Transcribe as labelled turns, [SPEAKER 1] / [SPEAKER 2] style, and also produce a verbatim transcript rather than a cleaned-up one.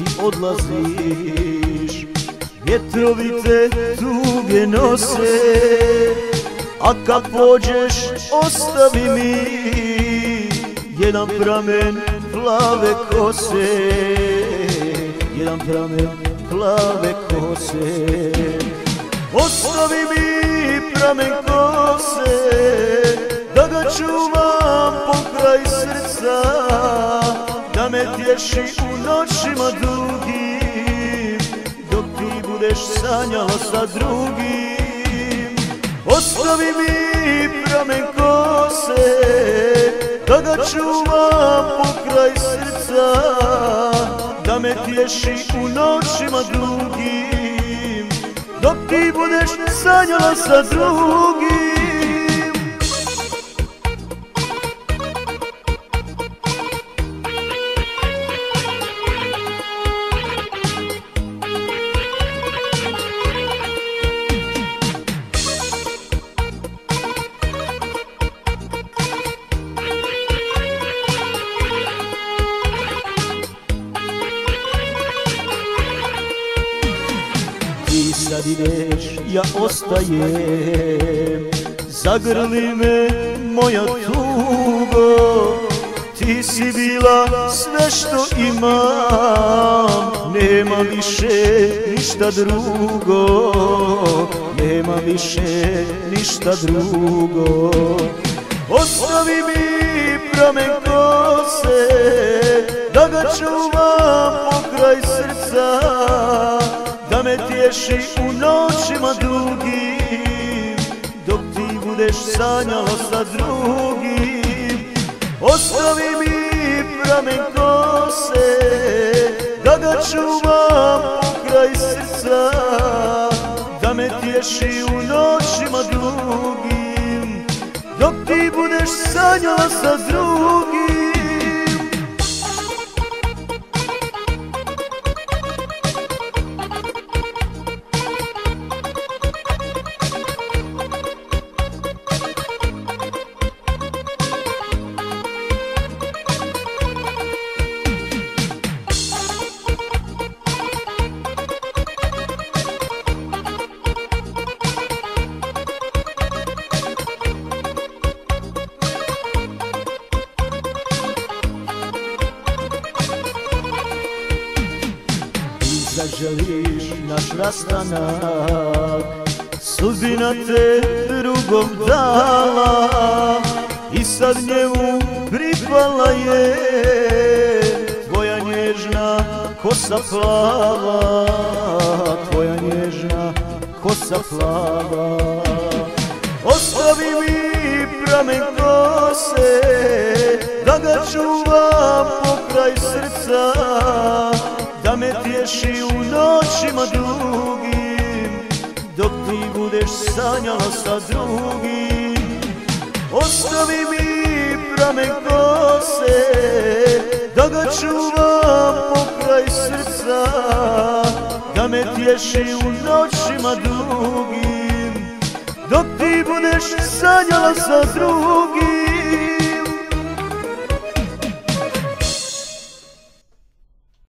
[SPEAKER 1] ti odlaziš. Vjetrovi te tuge nose, a kad pođeš ostavi mi jedan pramen plave kose, jedan pramen plave kose. Ostavi mi pramen kose, da ga čuvam pokraj srca, da me tješi u noćima dugim, dok ti budeš sanjala sa drugim. Ostavi mi pramen kose, da ga čuvam pokraj srca, da me tješi u noćima dugim, dok ti budeš sanjala sa drugim. Ti sad ideš, ja ostajem, zagrli me moja tugo. Ti si bila sve što imam, nema više ništa drugo, nema više ništa drugo. Ostavi mi pramen kose, da ga čuvam pokraj srca, da me tješi u noćima dugim, dok ti budeš sanjala sa drugim. Ostavi mi pramen kose, da ga čuvam pokraj srca, da me tješi u noćima dugim, dok ti budeš sanjala sa drugim. Zaželiš naš rastanak, sudbina te drugom dala, i sad njemu pripala je tvoja nježna kosa plava, tvoja nježna kosa plava. Ostavi mi pramen kose, da ga čuvam pokraj srca, da me tješi u noćima dugim, dok ti budeš sanjala sa drugim. Ostavi mi pramen kose, da ga čuvam pokraj srca, da me tješi u noćima dugim, dok ti budeš sanjala sa drugim.